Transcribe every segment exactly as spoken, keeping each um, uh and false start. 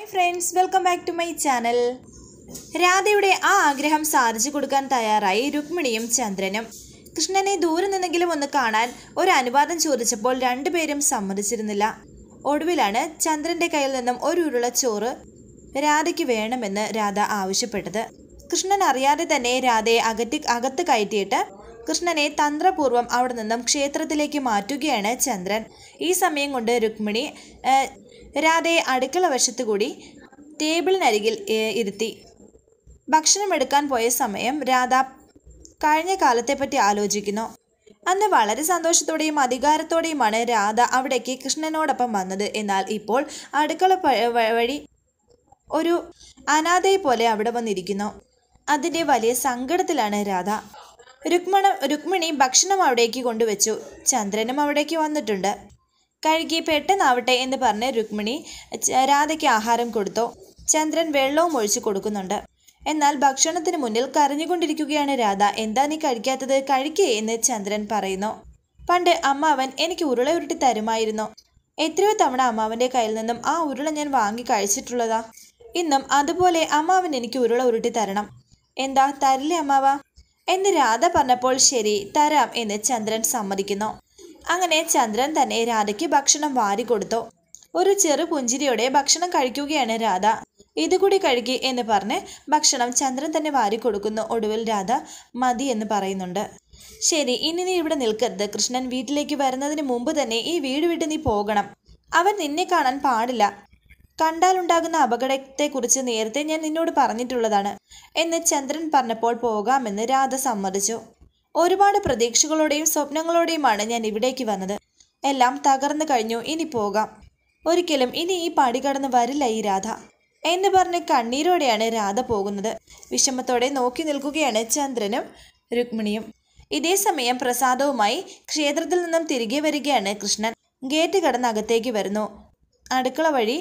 Hi friends, welcome back to my channel. രാധയുടെ ആ ആഗ്രഹം സാധിച്ചു കൊടുക്കാൻ തയ്യാറായി രുക്മിണിയും ചന്ദ്രനും. കൃഷ്ണനെ ദൂരെ നിന്നെങ്കിലും ഒന്ന് കാണാൻ ഒരു അനുവാദം ചോദിച്ചപ്പോൾ രണ്ടുപേരും സമ്മതിച്ചിരുന്നില്ല. ഒടുവിലാണ് ചന്ദ്രന്റെ കയ്യിൽ നിന്നും ഒരു ഉരുള ചോറ് രാധയ്ക്ക് വേണമെന്ന് രാധ ആവശ്യപ്പെട്ടത്. കൃഷ്ണൻ അറിയാതെ തന്നെ രാധയെ അകറ്റി അകത്ത് കയറ്റിയിട്ട് കൃഷ്ണനെ തന്ത്രപൂർവ്വം അവിടെ നിന്നും ക്ഷേത്രത്തിലേക്ക് മാറ്റുകയാണ് ചന്ദ്രൻ. ഈ സമയം കൊണ്ട് രുക്മിണി രാധയെ അടുക്കള വശത്തുകൂടി ടേബിളിനരികിൽ ഇരുത്തി. ഭക്ഷണം എടുക്കാൻ പോയ സമയം രാധ കഴിഞ്ഞ കാലത്തെപ്പറ്റി ആലോചിക്കുന്നു. അന്ന് വളരെ സന്തോഷത്തോടെയും അധികാരത്തോടെയുമാണ് രാധ അവിടേക്ക് കൃഷ്ണനോടൊപ്പം വന്നത്. എന്നാൽ ഇപ്പോൾ അടുക്കള വഴി ഒരു അനാഥയെ പോലെ അവിടെ വന്നിരിക്കുന്നു. അതിൻ്റെ വലിയ സങ്കടത്തിലാണ് രാധ. രുക്മണ രുക്മിണി ഭക്ഷണം അവിടേക്ക് കൊണ്ടുവച്ചു. ചന്ദ്രനും അവിടേക്ക് വന്നിട്ടുണ്ട്. കഴുകി പെട്ടെന്നാവട്ടെ എന്ന് പറഞ്ഞ് രുക്മിണി രാധയ്ക്ക് ആഹാരം കൊടുത്തു. ചന്ദ്രൻ വെള്ളവും ഒഴിച്ചു കൊടുക്കുന്നുണ്ട്. എന്നാൽ ഭക്ഷണത്തിന് മുന്നിൽ കരഞ്ഞുകൊണ്ടിരിക്കുകയാണ് രാധ. എന്താ നീ കഴിക്കാത്തത്? കഴിക്കേ എന്ന് ചന്ദ്രൻ പറയുന്നു. പണ്ട് അമ്മാവൻ എനിക്ക് ഉരുള ഉരുട്ടി തരുമായിരുന്നു. എത്രയോ തവണ അമ്മാവൻ്റെ കയ്യിൽ നിന്നും ആ ഉരുള ഞാൻ വാങ്ങി കഴിച്ചിട്ടുള്ളതാ. ഇന്നും അതുപോലെ അമ്മാവൻ എനിക്ക് ഉരുള ഉരുട്ടി തരണം. എന്താ തരില്ലേ അമ്മാവ എന്ന് രാധ പറഞ്ഞപ്പോൾ ശരി തരാം എന്ന് ചന്ദ്രൻ സമ്മതിക്കുന്നു. അങ്ങനെ ചന്ദ്രൻ തന്നെ രാധയ്ക്ക് ഭക്ഷണം വാരി കൊടുത്തു. ഒരു ചെറു പുഞ്ചിരിയോടെ ഭക്ഷണം കഴിക്കുകയാണ് രാധ. ഇതുകൂടി കഴുകി എന്ന് പറഞ്ഞ് ഭക്ഷണം ചന്ദ്രൻ തന്നെ വാരി കൊടുക്കുന്നു. ഒടുവിൽ രാധ മതി എന്ന് പറയുന്നുണ്ട്. ശരി, ഇനി നീ ഇവിടെ നിൽക്കരുത്. കൃഷ്ണൻ വീട്ടിലേക്ക് വരുന്നതിന് മുമ്പ് തന്നെ ഈ വീട് വിട്ട് നീ പോകണം. അവൻ നിന്നെ കാണാൻ പാടില്ല. കണ്ടാലുണ്ടാകുന്ന അപകടത്തെക്കുറിച്ച് നേരത്തെ ഞാൻ നിന്നോട് പറഞ്ഞിട്ടുള്ളതാണ് എന്ന് ചന്ദ്രൻ പറഞ്ഞപ്പോൾ പോകാമെന്ന് രാധ സമ്മതിച്ചു. ഒരുപാട് പ്രതീക്ഷകളോടെയും സ്വപ്നങ്ങളോടെയുമാണ് ഞാൻ ഇവിടേക്ക് വന്നത്. എല്ലാം തകർന്നു കഴിഞ്ഞു. ഇനി പോകാം. ഒരിക്കലും ഇനി ഈ പടി കടന്ന് വരില്ല ഈ രാധ എന്ന് പറഞ്ഞ് കണ്ണീരോടെയാണ് രാധ പോകുന്നത്. വിഷമത്തോടെ നോക്കി നിൽക്കുകയാണ് ചന്ദ്രനും രുക്മിണിയും. ഇതേ സമയം പ്രസാദവുമായി ക്ഷേത്രത്തിൽ നിന്നും തിരികെ വരികയാണ് കൃഷ്ണൻ. ഗേറ്റ് കടന്ന് അകത്തേക്ക് വരുന്നു. അടുക്കള വഴി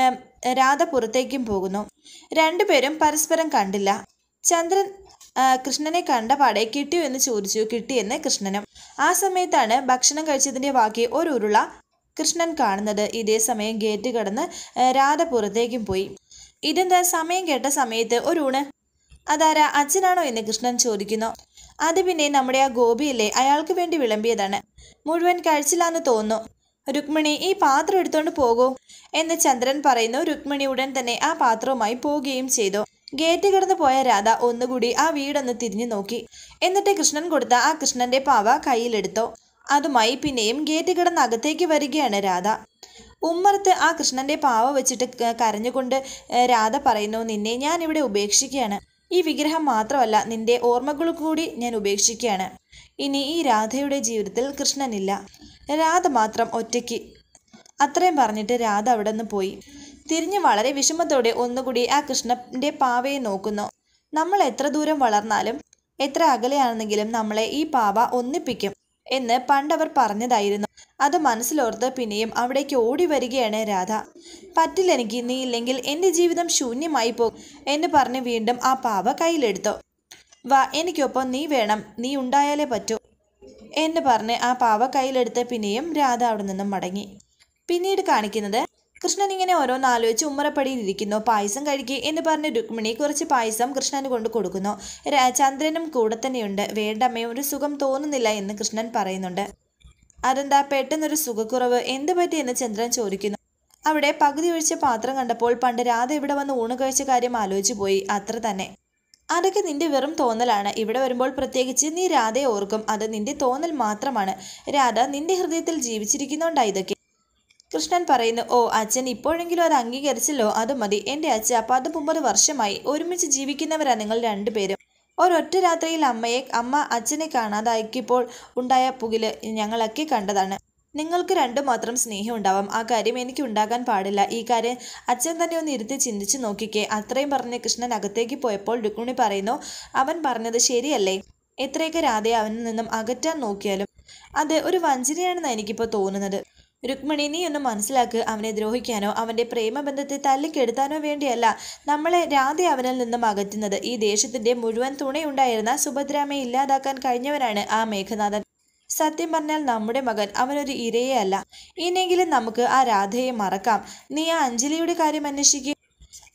രാധ പുറത്തേക്കും പോകുന്നു. രണ്ടുപേരും പരസ്പരം കണ്ടില്ല. ചന്ദ്രൻ കൃഷ്ണനെ കണ്ട പാടെ കിട്ടിയോ എന്ന് ചോദിച്ചു. കിട്ടിയെന്ന് കൃഷ്ണനും. ആ സമയത്താണ് ഭക്ഷണം കഴിച്ചതിൻ്റെ ബാക്കി ഒരു ഉരുള കൃഷ്ണൻ കാണുന്നത്. ഇതേ സമയം ഗേറ്റ് കടന്ന് രാധ പുറത്തേക്കും പോയി. ഇതെന്താ സമയം കേട്ട സമയത്ത് ഒരു ഊണ്? അതാരാ, അച്ഛനാണോ എന്ന് കൃഷ്ണൻ ചോദിക്കുന്നു. അത് പിന്നെ നമ്മുടെ ആ ഗോപിയല്ലേ, അയാൾക്ക് വേണ്ടി വിളമ്പിയതാണ്. മുഴുവൻ കഴിച്ചില്ലാന്ന് തോന്നുന്നു. രുക്മിണി ഈ പാത്രം എടുത്തോണ്ട് പോകൂ എന്ന് ചന്ദ്രൻ പറയുന്നു. രുക്മിണി ഉടൻ തന്നെ ആ പാത്രവുമായി പോവുകയും ചെയ്തു. ഗേറ്റ് കടന്ന് പോയ രാധ ഒന്നുകൂടി ആ വീടൊന്ന് തിരിഞ്ഞു നോക്കി. എന്നിട്ട് കൃഷ്ണൻ കൊടുത്ത ആ കൃഷ്ണന്റെ പാവ കയ്യിലെടുത്തു. അതുമായി പിന്നെയും ഗേറ്റ് കടന്ന് അകത്തേക്ക് വരികയാണ് രാധ. ഉമ്മറത്ത് ആ കൃഷ്ണന്റെ പാവ വെച്ചിട്ട് കരഞ്ഞുകൊണ്ട് രാധ പറയുന്നു, നിന്നെ ഞാൻ ഇവിടെ ഉപേക്ഷിക്കുകയാണ്. ഈ വിഗ്രഹം മാത്രമല്ല, നിന്റെ ഓർമ്മകൾ കൂടി ഞാൻ ഉപേക്ഷിക്കുകയാണ്. ഇനി ഈ രാധയുടെ ജീവിതത്തിൽ കൃഷ്ണനില്ല, രാധ മാത്രം ഒറ്റയ്ക്ക്. അത്രയും പറഞ്ഞിട്ട് രാധ അവിടെ നിന്ന് പോയി. തിരിഞ്ഞ് വളരെ വിഷമത്തോടെ ഒന്നുകൂടി ആ കൃഷ്ണന്റെ പാവയെ നോക്കുന്നു. നമ്മൾ എത്ര ദൂരം വളർന്നാലും എത്ര അകലെയാണെന്നെങ്കിലും നമ്മളെ ഈ പാവ ഒന്നിപ്പിക്കും എന്ന് പണ്ടവർ പറഞ്ഞതായിരുന്നു. അത് മനസ്സിലോർത്ത് പിന്നെയും അവിടേക്ക് ഓടി വരികയാണ് രാധ. പറ്റില്ല എനിക്ക്, നീ ഇല്ലെങ്കിൽ എൻ്റെ ജീവിതം ശൂന്യമായി പോകും എന്ന് പറഞ്ഞ് വീണ്ടും ആ പാവ കയ്യിലെടുത്തു. വാ, എനിക്കൊപ്പം നീ വേണം, നീ ഉണ്ടായാലേ പറ്റൂ എന്ന് പറഞ്ഞ് ആ പാവ കയ്യിലെടുത്ത് പിന്നെയും രാധ അവിടെ നിന്നും മടങ്ങി. പിന്നീട് കാണിക്കുന്നത് കൃഷ്ണൻ ഇങ്ങനെ ഓരോന്ന് ആലോചിച്ച് ഉമ്മറപ്പടിയിലിരിക്കുന്നു. പായസം കഴിക്കുക എന്ന് പറഞ്ഞ് രുക്മിണി കുറച്ച് പായസം കൃഷ്ണന് കൊണ്ട് കൊടുക്കുന്നു. ചന്ദ്രനും കൂടെ തന്നെയുണ്ട്. വേണ്ടമ്മേ, ഒരു സുഖം തോന്നുന്നില്ല എന്ന് കൃഷ്ണൻ പറയുന്നുണ്ട്. അതെന്താ പെട്ടെന്നൊരു സുഖക്കുറവ്, എന്ത് പറ്റിയെന്ന് ചന്ദ്രൻ ചോദിക്കുന്നു. അവിടെ പകുതി ഒഴിച്ച പാത്രം കണ്ടപ്പോൾ പണ്ട് രാധ ഇവിടെ വന്ന് ഊണ് കഴിച്ച കാര്യം ആലോചിച്ചു പോയി, അത്ര തന്നെ. അതൊക്കെ നിന്റെ വെറും തോന്നലാണ്. ഇവിടെ വരുമ്പോൾ പ്രത്യേകിച്ച് നീ രാധയെ ഓർക്കും. അത് നിന്റെ തോന്നൽ മാത്രമാണ്. രാധ നിന്റെ ഹൃദയത്തിൽ ജീവിച്ചിരിക്കുന്നുണ്ടാ ഇതൊക്കെ. കൃഷ്ണൻ പറയുന്നു. ഓ, അച്ഛൻ ഇപ്പോഴെങ്കിലും അത് അംഗീകരിച്ചല്ലോ, അത് മതി. എൻ്റെ അച്ഛ പത്ത് മുപ്പത് വർഷമായി ഒരുമിച്ച് ജീവിക്കുന്നവരാ നിങ്ങൾ രണ്ടുപേരും. ഒരൊറ്റ രാത്രിയിൽ അമ്മയെ അമ്മ അച്ഛനെ കാണാതാക്കിയപ്പോൾ ഉണ്ടായ പുകില് ഞങ്ങളൊക്കെ കണ്ടതാണ്. നിങ്ങൾക്ക് രണ്ടു മാത്രം സ്നേഹം ഉണ്ടാവാം, ആ കാര്യം എനിക്ക് ഉണ്ടാകാൻ പാടില്ല. ഈ കാര്യം അച്ഛൻ തന്നെ ഒന്ന് ഇരുത്തി ചിന്തിച്ച് നോക്കിക്കേ. അത്രയും പറഞ്ഞ് കൃഷ്ണൻ അകത്തേക്ക് പോയപ്പോൾ രുക്മിണി പറയുന്നു, അവൻ പറഞ്ഞത് ശരിയല്ലേ? എത്രയൊക്കെ രാധയെ അവനിൽ നിന്നും അകറ്റാൻ നോക്കിയാലും അത് ഒരു വഞ്ചനയാണെന്നാണ് എനിക്കിപ്പോൾ തോന്നുന്നത്. രുക്മിണി, നീ ഒന്ന് മനസ്സിലാക്ക്. അവനെ ദ്രോഹിക്കാനോ അവൻ്റെ പ്രേമബന്ധത്തെ തല്ലിക്കെടുത്താനോ വേണ്ടിയല്ല നമ്മളെ രാധ അവനിൽ നിന്നും അകറ്റുന്നത്. ഈ ദേശത്തിൻ്റെ മുഴുവൻ തുണയുണ്ടായിരുന്ന സുഭദ്രാമയെ ഇല്ലാതാക്കാൻ കഴിഞ്ഞവനാണ് ആ മേഘനാഥൻ. സത്യം പറഞ്ഞാൽ നമ്മുടെ മകൻ അവനൊരു ഇരയെ അല്ല. ഇനിയെങ്കിലും നമുക്ക് ആ രാധയെ മറക്കാം. നീ ആ അഞ്ജലിയുടെ കാര്യം അന്വേഷിക്കുക.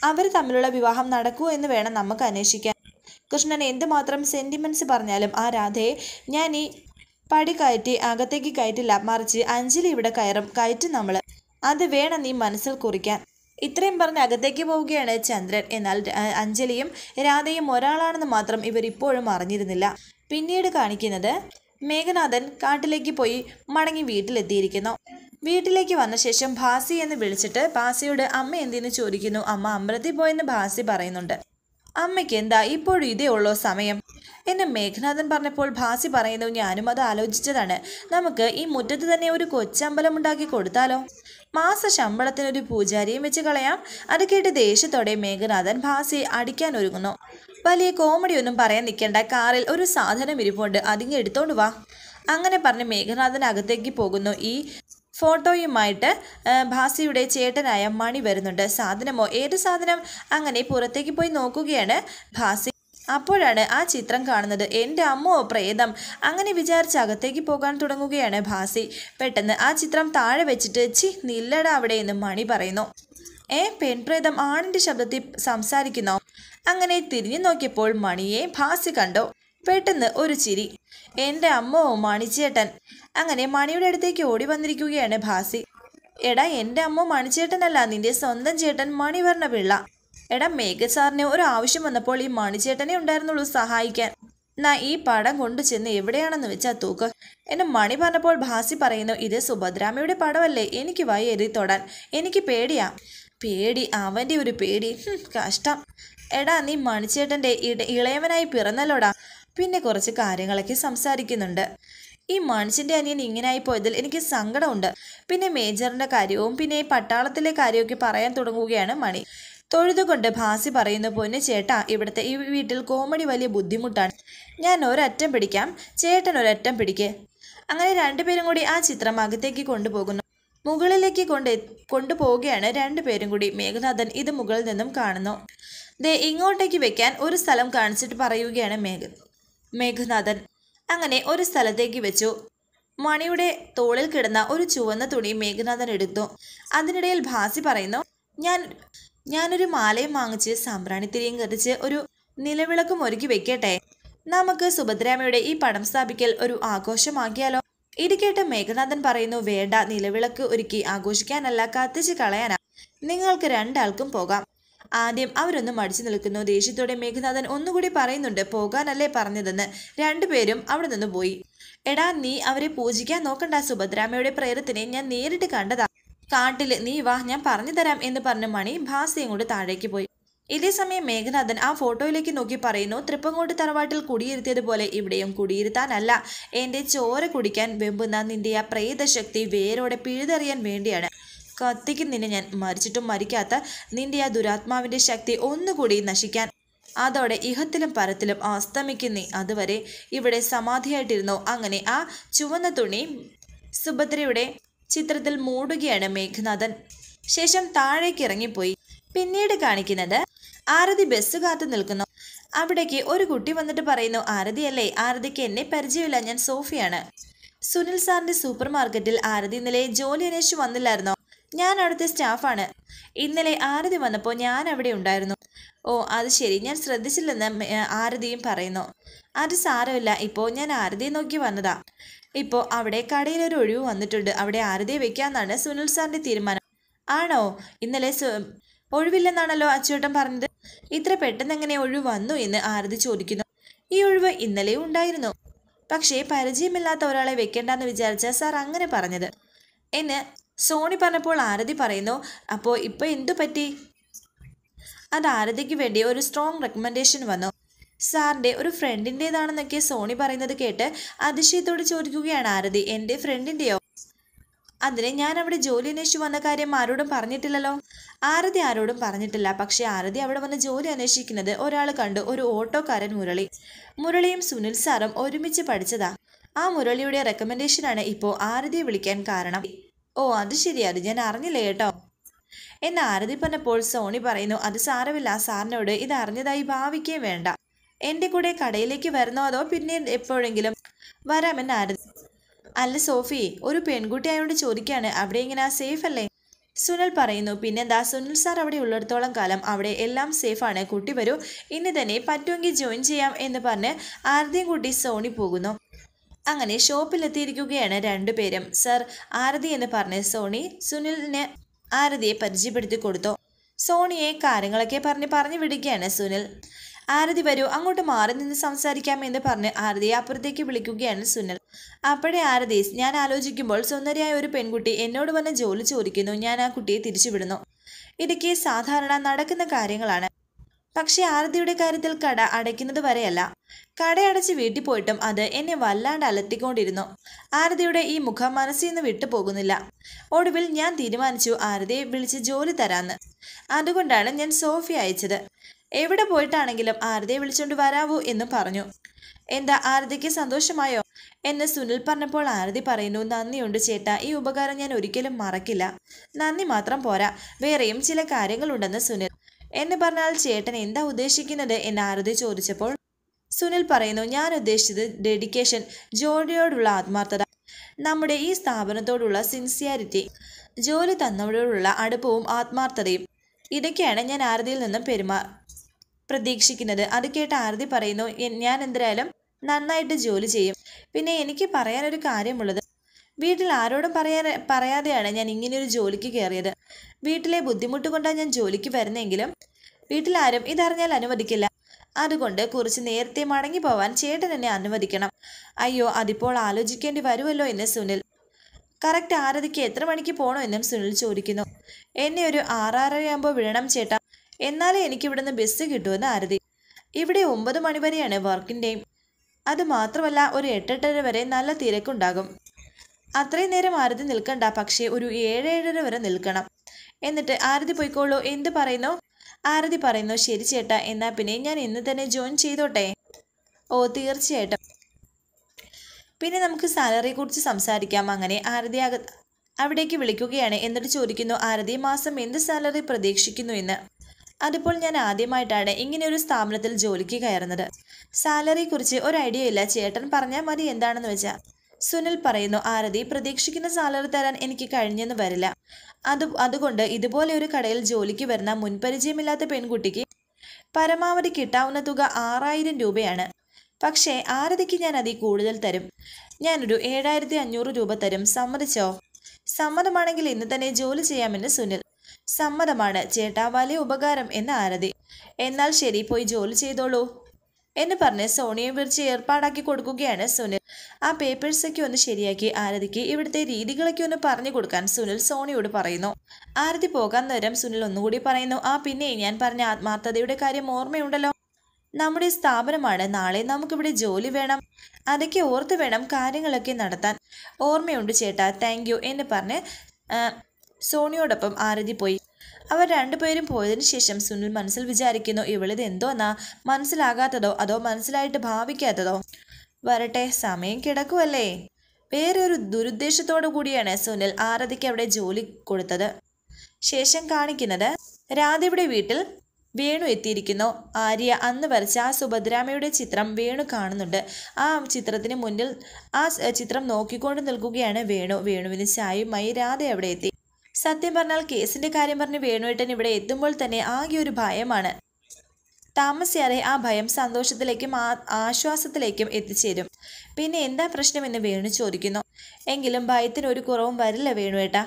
അവർ തമ്മിലുള്ള വിവാഹം നടക്കുമോ എന്ന് വേണം നമുക്ക് അന്വേഷിക്കാൻ. കൃഷ്ണൻ എന്തുമാത്രം സെന്റിമെന്റ്സ് പറഞ്ഞാലും ആ രാധയെ ഞാൻ ഈ പടി കയറ്റി അകത്തേക്ക് കയറ്റില്ല, മറിച്ച് അഞ്ജലി ഇവിടെ കയറും, കയറ്റും നമ്മൾ. അത് വേണം നീ മനസ്സിൽ കുറിക്കാൻ. ഇത്രയും പറഞ്ഞ് അകത്തേക്ക് പോവുകയാണ് ചന്ദ്രൻ. എന്നാൽ അഞ്ജലിയും രാധയും ഒരാളാണെന്ന് മാത്രം ഇവർ ഇപ്പോഴും അറിഞ്ഞിരുന്നില്ല. പിന്നീട് കാണിക്കുന്നത് മേഘനാഥൻ കാട്ടിലേക്ക് പോയി മടങ്ങി വീട്ടിലെത്തിയിരിക്കുന്നു. വീട്ടിലേക്ക് വന്ന ശേഷം ഭാസി എന്ന് വിളിച്ചിട്ട് ഭാസിയോട് അമ്മ എന്തിനു ചോദിക്കുന്നു. അമ്മ അമ്പലത്തിൽ പോയെന്ന് ഭാസി പറയുന്നുണ്ട്. അമ്മയ്ക്ക് എന്താ ഇപ്പോഴും ഇതേ ഉള്ളോ സമയം എന്ന് മേഘനാഥൻ പറഞ്ഞപ്പോൾ ഭാസി പറയുന്നു, ഞാനും അത് ആലോചിച്ചതാണ്. നമുക്ക് ഈ മുറ്റത്ത് തന്നെ ഒരു കൊച്ചമ്പലം ഉണ്ടാക്കി കൊടുത്താലോ? മാസ ശമ്പളത്തിനൊരു പൂജാരിയും വെച്ച് കളയാം. അത് കേട്ട് ദേഷ്യത്തോടെ മേഘനാഥൻ ഭാസിയെ അടിക്കാൻ ഒരുങ്ങുന്നു. വലിയ കോമഡി ഒന്നും പറയാൻ നിൽക്കേണ്ട, കാറിൽ ഒരു സാധനം ഇരിപ്പുണ്ട്, അതിങ്ങ് എടുത്തോണ്ട് വാ. അങ്ങനെ പറഞ്ഞ് മേഘനാഥൻ അകത്തേക്ക് പോകുന്നു. ഈ ഫോട്ടോയുമായിട്ട് ഭാസിയുടെ ചേട്ടനായ മണി വരുന്നുണ്ട്. സാധനമോ? ഏത് സാധനം? അങ്ങനെ പുറത്തേക്ക് പോയി നോക്കുകയാണ് ഭാസി. അപ്പോഴാണ് ആ ചിത്രം കാണുന്നത്. എൻ്റെ അമ്മോ പ്രേതം! അങ്ങനെ വിചാരിച്ച് അകത്തേക്ക് പോകാൻ തുടങ്ങുകയാണ് ഭാസി. പെട്ടെന്ന് ആ ചിത്രം താഴെ വെച്ചിട്ട് ചി നില്ലട അവിടെ എന്ന് മണി പറയുന്നു. ഏ പെൺപ്രേതം ആണിൻ്റെ ശബ്ദത്തിൽ സംസാരിക്കുന്നോ? അങ്ങനെ തിരിഞ്ഞു നോക്കിയപ്പോൾ മണിയെ ഭാസി കണ്ടു. പെട്ടെന്ന് ഒരു ചിരി. എൻ്റെ അമ്മോ മണിച്ചേട്ടൻ! അങ്ങനെ മണിയുടെ അടുത്തേക്ക് ഓടി വന്നിരിക്കുകയാണ് ഭാസി. എടാ എൻ്റെ അമ്മ മണിച്ചേട്ടനല്ല, നിന്റെ സ്വന്തം ചേട്ടൻ മണിവർണ്ണ പിള്ള. എടാ മേഘ സാറിന് ഒരു ആവശ്യം വന്നപ്പോൾ ഈ മണിച്ചേട്ടനെ ഉണ്ടായിരുന്നുള്ളൂ സഹായിക്കാൻ. നാ ഈ പടം കൊണ്ടു ചെന്ന് എവിടെയാണെന്ന് വെച്ചാൽ തൂക്ക് എന്ന് മണി പറഞ്ഞപ്പോൾ ഭാസി പറയുന്നു, ഇത് സുഭദ്രാമയുടെ പടമല്ലേ, എനിക്ക് വയ്യ എഴുതി തൊടാൻ, എനിക്ക് പേടിയാ. പേടി? അവൻ്റെ ഒരു പേടി, കഷ്ടം. എടാ നീ മണിച്ചേട്ടൻ്റെ ഇട ഇളയവനായി പിറന്നല്ലോടാ. പിന്നെ കുറച്ച് കാര്യങ്ങളൊക്കെ സംസാരിക്കുന്നുണ്ട്. ഈ മനുഷ്യൻ്റെ അനിയൻ ഇങ്ങനായി പോയതിൽ എനിക്ക് സങ്കടമുണ്ട്. പിന്നെ മേജറിൻ്റെ കാര്യവും പിന്നെ പട്ടാളത്തിലെ കാര്യമൊക്കെ പറയാൻ തുടങ്ങുകയാണ് മണി. തൊഴുതുകൊണ്ട് ഭാസി പറയുന്നു, പൊന്നു ചേട്ടാ, ഇവിടുത്തെ ഈ വീട്ടിൽ കോമഡി വലിയ ബുദ്ധിമുട്ടാണ്. ഞാൻ ഒരറ്റം പിടിക്കാം, ചേട്ടൻ ഒരറ്റം പിടിക്ക്. അങ്ങനെ രണ്ടുപേരും കൂടി ആ ചിത്രം അകത്തേക്ക് കൊണ്ടുപോകുന്നു. മുകളിലേക്ക് കൊണ്ട് കൊണ്ടുപോവുകയാണ് രണ്ടുപേരും കൂടി. മേഘനാഥൻ ഇത് മുകളിൽ നിന്നും കാണുന്നു. ദേ ഇങ്ങോട്ടേക്ക് വെക്കാൻ ഒരു സ്ഥലം കാണിച്ചിട്ട് പറയുകയാണ് മേഘ മേഘനാഥൻ അങ്ങനെ ഒരു സ്ഥലത്തേക്ക് വെച്ചു. മണിയുടെ തോളിൽ കിടന്ന ഒരു ചുവന്ന തുണി മേഘനാഥൻ എടുത്തു. അതിനിടയിൽ ഭാസി പറയുന്നു, ഞാൻ ഞാനൊരു മാലയും വാങ്ങിച്ച് സാമ്പ്രാണിത്തിരിയും കത്തിച്ച് ഒരു നിലവിളക്കും ഒരുക്കി വെക്കട്ടെ. നമുക്ക് സുഭദ്രാമയുടെ ഈ പടം സ്ഥാപിക്കൽ ഒരു ആഘോഷമാക്കിയാലോ? ഇത് കേട്ട് മേഘനാഥൻ പറയുന്നു, വേണ്ട, നിലവിളക്ക് ഒരുക്കി ആഘോഷിക്കാനല്ല, കത്തിച്ച് കളയാനാ. നിങ്ങൾക്ക് രണ്ടാൾക്കും പോകാം. ആദ്യം അവരൊന്ന് മടിച്ചു നിൽക്കുന്നു. ദേഷ്യത്തോടെ മേഘനാഥൻ ഒന്നുകൂടി പറയുന്നുണ്ട്, പോകാനല്ലേ പറഞ്ഞതെന്ന്. രണ്ടുപേരും അവിടെ നിന്ന് പോയി. എടാ നീ അവരെ പൂജിക്കാൻ നോക്കണ്ട, സുഭദ്രാമയുടെ പ്രേതത്തിനെ ഞാൻ നേരിട്ട് കണ്ടതാ കാട്ടില്, നീ വാ ഞാൻ പറഞ്ഞു തരാം എന്ന് പറഞ്ഞ് മണി ഭാസിയും കൊണ്ട് താഴേക്ക് പോയി. ഇതേ സമയം മേഘനാഥൻ ആ ഫോട്ടോയിലേക്ക് നോക്കി പറയുന്നു, തൃപ്പങ്ങോട്ട് തറവാട്ടിൽ കുടിയിരുത്തിയതുപോലെ ഇവിടെയും കുടിയിരുത്താനല്ല, എൻ്റെ ചോര കുടിക്കാൻ വെമ്പുന്ന നിന്റെ ആ പ്രേതശക്തി വേരോടെ പിഴുതെറിയാൻ വേണ്ടിയാണ്. കത്തിക്കും നിന്നെ ഞാൻ, മരിച്ചിട്ടും മരിക്കാത്ത നിന്റെ ആ ദുരാത്മാവിൻ്റെ ശക്തി ഒന്നുകൂടി നശിക്കാൻ. അതോടെ ഇഹത്തിലും പരത്തിലും അസ്തമിക്കുന്നേ, അതുവരെ ഇവിടെ സമാധിയായിട്ടിരുന്നു. അങ്ങനെ ആ ചുവന്ന തുണി സുഭദ്രയുടെ ചിത്രത്തിൽ മൂടുകയാണ് മേഘനാഥൻ. ശേഷം താഴേക്ക് ഇറങ്ങിപ്പോയി. പിന്നീട് കാണിക്കുന്നത് ആരതി ബസ് കാത്തു നിൽക്കുന്നു. അവിടേക്ക് ഒരു കുട്ടി വന്നിട്ട് പറയുന്നു, ആരതിയല്ലേ? ആരതിക്ക് എന്നെ പരിചയമില്ല, ഞാൻ സോഫിയാണ്. സുനിൽ സാറിന്റെ സൂപ്പർ മാർക്കറ്റിൽ ആരതി ഇന്നലെ ജോലി അന്വേഷിച്ചു വന്നില്ലായിരുന്നോ? ഞാൻ അവിടുത്തെ സ്റ്റാഫാണ്. ഇന്നലെ ആരതി വന്നപ്പോൾ ഞാൻ അവിടെ ഉണ്ടായിരുന്നു. ഓ അത് ശരി, ഞാൻ ശ്രദ്ധിച്ചില്ലെന്ന് ആരതിയും പറയുന്നു. അത് സാരമില്ല, ഇപ്പോൾ ഞാൻ ആരതിയെ നോക്കി വന്നതാ. ഇപ്പോൾ അവിടെ കടയിലൊരു ഒഴിവ് വന്നിട്ടുണ്ട്, അവിടെ ആരതിയെ വെക്കാന്നാണ് സുനിൽ സാറിന്റെ തീരുമാനം. ആണോ? ഇന്നലെ ഒഴിവില്ലെന്നാണല്ലോ അച്ചുവേട്ടൻ പറഞ്ഞത്. ഇത്ര പെട്ടെന്ന് എങ്ങനെ ഒഴിവ് വന്നു എന്ന് ആരതി ചോദിക്കുന്നു. ഈ ഒഴിവ് ഇന്നലെയും ഉണ്ടായിരുന്നു, പക്ഷേ പരിചയമില്ലാത്ത ഒരാളെ വെക്കേണ്ടെന്ന് വിചാരിച്ച സാർ അങ്ങനെ പറഞ്ഞത് എന്ന് സോണി പറഞ്ഞപ്പോൾ ആരതി പറയുന്നു, അപ്പോൾ ഇപ്പോൾ എന്തു പറ്റി? അത് ആരതിക്ക് വേണ്ടി ഒരു സ്ട്രോങ് റെക്കമെൻഡേഷൻ വന്നു. സാറിൻ്റെ ഒരു ഫ്രണ്ടിൻ്റേതാണെന്നൊക്കെ സോണി പറയുന്നത് കേട്ട് അതിശയത്തോട് ചോദിക്കുകയാണ് ആരതി, എൻ്റെ ഫ്രണ്ടിൻ്റെയോ? അതിന് ഞാൻ അവിടെ ജോലി അന്വേഷിച്ചു വന്ന കാര്യം ആരോടും പറഞ്ഞിട്ടില്ലല്ലോ. ആരതി ആരോടും പറഞ്ഞിട്ടില്ല. പക്ഷേ ആരതി അവിടെ വന്ന് ജോലി അന്വേഷിക്കുന്നത് ഒരാൾ കണ്ടു, ഒരു ഓട്ടോക്കാരൻ മുരളി. മുരളിയും സുനിൽ സാറും ഒരുമിച്ച് പഠിച്ചതാ. ആ മുരളിയുടെ റെക്കമെൻഡേഷനാണ് ഇപ്പോൾ ആരതിയെ വിളിക്കാൻ കാരണം. ഓ അത് ശരി, അത് ഞാൻ അറിഞ്ഞില്ല കേട്ടോ എന്ന് ആരതി പറഞ്ഞപ്പോൾ സോണി പറയുന്നു, അത് സാരമില്ല, സാറിനോട് ഇത് അറിഞ്ഞതായി ഭാവിക്കുകയും വേണ്ട. എൻ്റെ കൂടെ കടയിലേക്ക് വരണോ അതോ പിന്നെ എപ്പോഴെങ്കിലും വരാമെന്ന് ആരതി. അല്ല സോഫി, ഒരു പെൺകുട്ടി ആയതുകൊണ്ട് ചോദിക്കുകയാണ്, അവിടെ ഇങ്ങനെ സേഫ് അല്ലേ? സുനിൽ പറയുന്നു. പിന്നെന്താ, സുനിൽ സാർ അവിടെ ഉള്ളിടത്തോളം കാലം അവിടെ എല്ലാം സേഫാണ്. കുട്ടി വരൂ, ഇനി തന്നെ പറ്റുമെങ്കിൽ ജോയിൻ ചെയ്യാം എന്ന് പറഞ്ഞ് ആരതിയും കൂട്ടി സോണി പോകുന്നു. അങ്ങനെ ഷോപ്പിലെത്തിയിരിക്കുകയാണ് രണ്ടുപേരും. സർ, ആരതി എന്ന് പറഞ്ഞ് സോണി സുനിലിന് ആരതിയെ പരിചയപ്പെടുത്തി കൊടുത്തു. സോണിയെ കാര്യങ്ങളൊക്കെ പറഞ്ഞ് പറഞ്ഞു വിടുകയാണ് സുനിൽ. ആരതി വരൂ, അങ്ങോട്ട് മാറി നിന്ന് സംസാരിക്കാം എന്ന് പറഞ്ഞ് ആരതിയെ അപ്പുറത്തേക്ക് വിളിക്കുകയാണ് സുനിൽ. അപ്പോഴേ ആരതി, ഞാൻ ആലോചിക്കുമ്പോൾ സുന്ദരിയായ ഒരു പെൺകുട്ടി എന്നോട് വന്ന് ജോലി ചോദിക്കുന്നു, ഞാൻ ആ കുട്ടിയെ തിരിച്ചുവിടുന്നു. ഇതൊക്കെ സാധാരണ നടക്കുന്ന കാര്യങ്ങളാണ്. പക്ഷെ ആരതിയുടെ കാര്യത്തിൽ കട അടയ്ക്കുന്നത് വരെയല്ല. കടയടച്ച് വീട്ടിൽ പോയിട്ടും അത് എന്നെ വല്ലാണ്ട് അലട്ടിക്കൊണ്ടിരുന്നു. ആരതിയുടെ ഈ മുഖം മനസ്സിൽ നിന്ന് വിട്ടുപോകുന്നില്ല. ഒടുവിൽ ഞാൻ തീരുമാനിച്ചു ആരതിയെ വിളിച്ച് ജോലി തരാമെന്ന്. അതുകൊണ്ടാണ് ഞാൻ സോഫി അയച്ചത്. എവിടെ പോയിട്ടാണെങ്കിലും ആരതിയെ വിളിച്ചുകൊണ്ട് വരാവൂ എന്ന് പറഞ്ഞു. എന്താ, ആരതിക്ക് സന്തോഷമായോ എന്ന് സുനിൽ പറഞ്ഞപ്പോൾ ആരതി പറയുന്നു. നന്ദിയുണ്ട് ചേട്ടാ, ഈ ഉപകാരം ഞാൻ ഒരിക്കലും മറക്കില്ല. നന്ദി മാത്രം പോരാ, വേറെയും ചില കാര്യങ്ങളുണ്ടെന്ന് സുനിൽ. എന്ന് പറഞ്ഞാൽ ചേട്ടൻ എന്താ ഉദ്ദേശിക്കുന്നത് എന്ന് ആരതി ചോദിച്ചപ്പോൾ സുനിൽ പറയുന്നു, ഞാൻ ഉദ്ദേശിച്ചത് ഡെഡിക്കേഷൻ, ജോലിയോടുള്ള ആത്മാർത്ഥത, നമ്മുടെ ഈ സ്ഥാപനത്തോടുള്ള സിൻസിയാരിറ്റി, ജോലി തന്നവരോടുള്ള അടുപ്പവും ആത്മാർത്ഥതയും, ഇതൊക്കെയാണ് ഞാൻ ആരതിയിൽ നിന്നും പെരുമാ പ്രതീക്ഷിക്കുന്നത്. അത് കേട്ട് ആരതി പറയുന്നു, ഞാൻ എന്തായാലും നന്നായിട്ട് ജോലി ചെയ്യും. പിന്നെ എനിക്ക് പറയാനൊരു കാര്യമുള്ളത്, വീട്ടിൽ ആരോടും പറയാ പറയാതെയാണ് ഞാൻ ഇങ്ങനെയൊരു ജോലിക്ക് കയറിയത്. വീട്ടിലെ ബുദ്ധിമുട്ട് കൊണ്ടാണ് ഞാൻ ജോലിക്ക് വരുന്നെങ്കിലും വീട്ടിലാരും ഇതറിഞ്ഞാൽ അനുവദിക്കില്ല. അതുകൊണ്ട് കുറച്ച് നേരത്തെ മടങ്ങി പോവാൻ ചേട്ടൻ എന്നെ അനുവദിക്കണം. അയ്യോ, അതിപ്പോൾ ആലോചിക്കേണ്ടി വരുമല്ലോ എന്ന് സുനിൽ. കറക്റ്റ് ആരതിക്ക് എത്ര മണിക്ക് പോകണോ എന്നും സുനിൽ ചോദിക്കുന്നു. എന്നെ ഒരു ആറാറരയാകുമ്പോൾ വിടണം ചേട്ടാ, എന്നാലേ എനിക്ക് ഇവിടുന്ന് ബസ് കിട്ടുമെന്ന് ആരതി. ഇവിടെ ഒമ്പത് മണി വരെയാണ് വർക്കിംഗ് ടൈം. അത് മാത്രമല്ല ഒരു എട്ടെട്ടര വരെ നല്ല തിരക്കുണ്ടാകും. അത്രയും നേരം ആരതി നിൽക്കണ്ട, പക്ഷേ ഒരു ഏഴ് ഏഴര വരെ നിൽക്കണം. എന്നിട്ട് ആരതി പോയിക്കോളൂ. എന്ത് പറയുന്നു? ആരതി പറയുന്നു, ശരി ചേട്ടാ, എന്നാൽ പിന്നെ ഞാൻ ഇന്ന് തന്നെ ജോയിൻ ചെയ്തോട്ടെ? ഓ തീർച്ചയായിട്ടും. പിന്നെ നമുക്ക് സാലറിയെ കുറിച്ച് സംസാരിക്കാം. അങ്ങനെ ആരതി അക അവിടേക്ക് വിളിക്കുകയാണ്. എന്നിട്ട് ചോദിക്കുന്നു, ആരതി മാസം എന്ത് സാലറി പ്രതീക്ഷിക്കുന്നു എന്ന്. അതിപ്പോൾ ഞാൻ ആദ്യമായിട്ടാണ് ഇങ്ങനെ ഒരു സ്ഥാപനത്തിൽ ജോലിക്ക് കയറുന്നത്. സാലറിയെ കുറിച്ച് ഒരു ഐഡിയ ഇല്ല, ചേട്ടൻ പറഞ്ഞാൽ മതി എന്താണെന്ന് വെച്ചാൽ. സുനിൽ പറയുന്നു, ആരതി പ്രതീക്ഷിക്കുന്ന സാലറി തരാൻ എനിക്ക് കഴിഞ്ഞെന്ന് വരില്ല. അത് അതുകൊണ്ട് ഇതുപോലെ ഒരു കടയിൽ ജോലിക്ക് വരുന്ന മുൻപരിചയമില്ലാത്ത പെൺകുട്ടിക്ക് പരമാവധി കിട്ടാവുന്ന തുക ആറായിരം രൂപയാണ്. പക്ഷേ ആരതിക്ക് ഞാൻ അതിൽ കൂടുതൽ തരും. ഞാനൊരു ഏഴായിരത്തി അഞ്ഞൂറ് രൂപ തരും. സമ്മതിച്ചോ? സമ്മതമാണെങ്കിൽ ഇന്ന് തന്നെ ജോലി ചെയ്യാമെന്ന് സുനിൽ. സമ്മതമാണ് ചേട്ടാ, വലിയ ഉപകാരം എന്ന് ആരതി. എന്നാൽ ശരി, പോയി ജോലി ചെയ്തോളൂ എന്ന് പറഞ്ഞ് സോണിയെ വിളിച്ച് ഏർപ്പാടാക്കി കൊടുക്കുകയാണ് സുനിൽ. ആ പേപ്പേഴ്സൊക്കെ ഒന്ന് ശരിയാക്കി ആരതിക്ക് ഇവിടുത്തെ രീതികളൊക്കെ ഒന്ന് പറഞ്ഞു കൊടുക്കാൻ സുനിൽ സോണിയോട് പറയുന്നു. ആരതി പോകാൻ നേരം സുനിൽ ഒന്നുകൂടി പറയുന്നു, ആ പിന്നെ ഞാൻ പറഞ്ഞ ആത്മാർത്ഥതയുടെ കാര്യം ഓർമ്മയുണ്ടല്ലോ? നമ്മുടെ സ്ഥാപനമാണ്, നാളെ നമുക്കിവിടെ ജോലി വേണം. അതൊക്കെ ഓർത്ത് വേണം കാര്യങ്ങളൊക്കെ നടത്താൻ. ഓർമ്മയുണ്ട് ചേട്ടാ, താങ്ക് യു എന്ന് പറഞ്ഞ് സോണിയോടൊപ്പം ആരതി പോയി. അവർ രണ്ടുപേരും പോയതിനു ശേഷം സുനിൽ മനസ്സിൽ വിചാരിക്കുന്നു, ഇവളിത് എന്തോന്നാ, മനസ്സിലാകാത്തതോ അതോ മനസ്സിലായിട്ട് ഭാവിക്കാത്തതോ? വരട്ടെ, സമയം കിടക്കുമല്ലേ. വേറെ ഒരു ദുരുദ്ദേശത്തോടു കൂടിയാണ് സുനിൽ ആരതിക്ക് അവിടെ ജോലി കൊടുത്തത്. ശേഷം കാണിക്കുന്നത് രാധയുടെ വീട്ടിൽ വേണു എത്തിയിരിക്കുന്നു. ആര്യ അന്ന് വരച്ച ആ സുഭദ്രാമയുടെ ചിത്രം വേണു കാണുന്നുണ്ട്. ആ ചിത്രത്തിന് മുന്നിൽ ആ ചിത്രം നോക്കിക്കൊണ്ട് നിൽക്കുകയാണ് വേണു. വേണുവിന് ചായയുമായി രാധ അവിടെ എത്തി. സത്യം പറഞ്ഞാൽ കേസിന്റെ കാര്യം പറഞ്ഞ് വേണുവേട്ടൻ ഇവിടെ എത്തുമ്പോൾ തന്നെ ആകെ ഒരു ഭയമാണ്. താമസിയാതെ ആ ഭയം സന്തോഷത്തിലേക്കും ആ ആശ്വാസത്തിലേക്കും എത്തിച്ചേരും. പിന്നെ എന്താ പ്രശ്നമെന്ന് വേണു ചോദിക്കുന്നു. എങ്കിലും ഭയത്തിന് ഒരു കുറവും വരില്ല വേണുവേട്ട.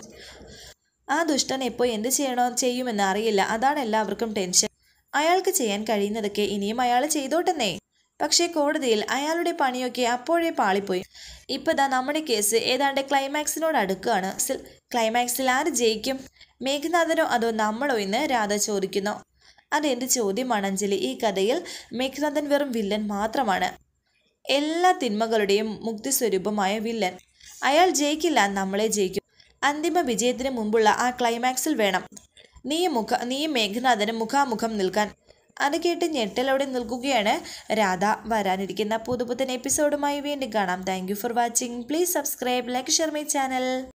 ആ ദുഷ്ടൻ എപ്പോൾ എന്ത് ചെയ്യണോ ചെയ്യുമെന്ന് അറിയില്ല. അതാണ് എല്ലാവർക്കും ടെൻഷൻ. അയാൾക്ക് ചെയ്യാൻ കഴിയുന്നതൊക്കെ ഇനിയും അയാൾ ചെയ്തോട്ടെന്നേ. പക്ഷേ കോടതിയിൽ അയാളുടെ പണിയൊക്കെ അപ്പോഴേ പാളിപ്പോയി. ഇപ്പതാ നമ്മുടെ കേസ് ഏതാണ്ട് ക്ലൈമാക്സിനോട് അടുക്കുകയാണ്. ക്ലൈമാക്സിൽ ആര് ജയിക്കും, മേഘനാഥനോ അതോ നമ്മളോ എന്ന് രാധ ചോദിക്കുന്നു. അതെന്ത് ചോദ്യമാണ് അഞ്ജലി? ഈ കഥയിൽ മേഘനാഥൻ വെറും വില്ലൻ മാത്രമാണ്, എല്ലാ തിന്മകളുടെയും മുക്തിസ്വരൂപമായ വില്ലൻ. അയാൾ ജയിക്കില്ല, നമ്മളെ ജയിക്കും. അന്തിമ വിജയത്തിന് മുമ്പുള്ള ആ ക്ലൈമാക്സിൽ വേണം നീ മുഖ നീ മേഘനാഥനും മുഖാമുഖം നിൽക്കാൻ. അത് കേട്ട് ഞെട്ടലോടെ നിൽക്കുകയാണ് രാധ. വരാനിരിക്കുന്ന പുതുപുത്തൻ എപ്പിസോഡുമായി വീണ്ടും കാണാം. Thank you for watching. Please subscribe, like, share my channel.